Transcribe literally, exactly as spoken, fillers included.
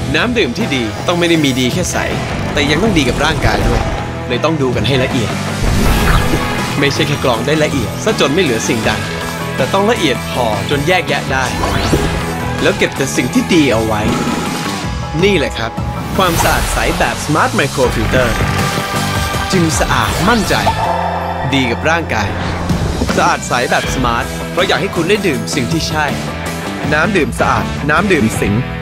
น้ำดื่มที่ดีต้องไม่ได้มีดีแค่ใสแต่ยังต้องดีกับร่างกายด้วยเลยต้องดูกันให้ละเอียดไม่ใช่แค่กรองได้ละเอียดซะจนไม่เหลือสิ่งใดแต่ต้องละเอียดพอจนแยกแยะได้แล้วเก็บแต่สิ่งที่ดีเอาไว้นี่แหละครับความสะอาดใสแบบ Smart Micro Filter จึงสะอาดมั่นใจดีกับร่างกายสะอาดใสแบบ Smart เพราะอยากให้คุณได้ดื่มสิ่งที่ใช่น้ำดื่มสะอาดน้ำดื่มสิง